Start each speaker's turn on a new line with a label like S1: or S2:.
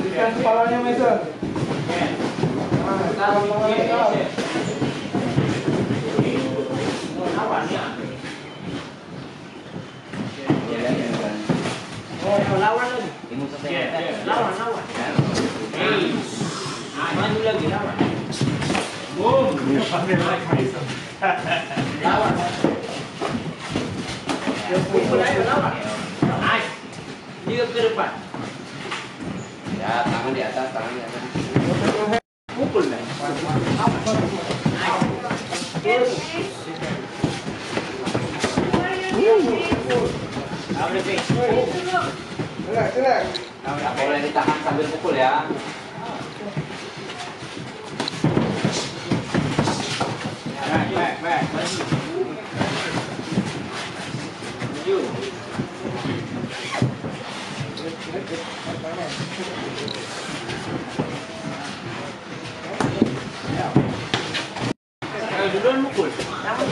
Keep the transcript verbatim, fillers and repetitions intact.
S1: Ikan kepalanya Mason.
S2: Oh, lawan lagi. Lawan, lawan. Hei. Maju lagi lawan. Boom. Lawan. Pukul aja lawan. Nice. Dia ke depan.
S3: Ya, tangan di atas, tangan di atas.
S2: Pukul lah.
S1: Relax, relax.
S3: Nggak boleh ditahan sambil pukul ya.
S2: Back, back, back. Maju. Maju. Kalau duluan mukul.